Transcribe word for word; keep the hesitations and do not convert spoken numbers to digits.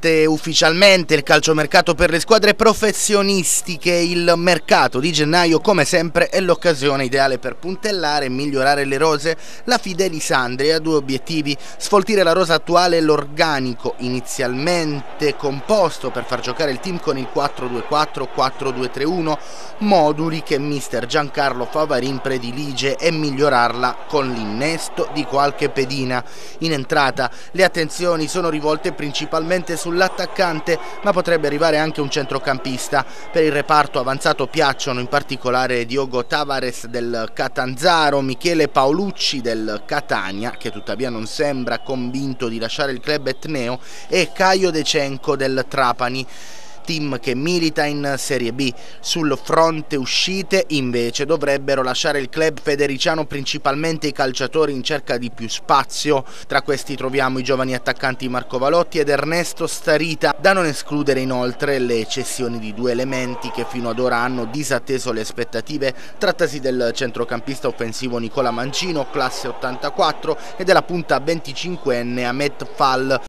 parte ufficialmente il calciomercato per le squadre professionistiche. Il mercato di gennaio, come sempre, è l'occasione ideale per puntellare e migliorare le rose. La Fidelisandria ha due obiettivi: sfoltire la rosa attuale e l'organico inizialmente composto per far giocare il team con il quattro due quattro quattro due tre uno, moduli che mister Giancarlo Favarin predilige, e migliorarla con l'innesto di qualche pedina. In entrata le attenzioni sono rivolte principalmente sull'attaccante, ma potrebbe arrivare anche un centrocampista. Per il reparto avanzato piacciono in particolare Diogo Tavares del Catanzaro, Michele Paolucci del Catania, che tuttavia non sembra convinto di lasciare il club etneo, e Caio Decenco del Trapani, team che milita in Serie B. Sul fronte uscite invece dovrebbero lasciare il club federiciano principalmente i calciatori in cerca di più spazio. Tra questi troviamo i giovani attaccanti Marco Valotti ed Ernesto Starita, da non escludere inoltre le cessioni di due elementi che fino ad ora hanno disatteso le aspettative. Trattasi del centrocampista offensivo Nicola Mancino, classe ottantaquattro, e della punta venticinquenne Ahmet Fall.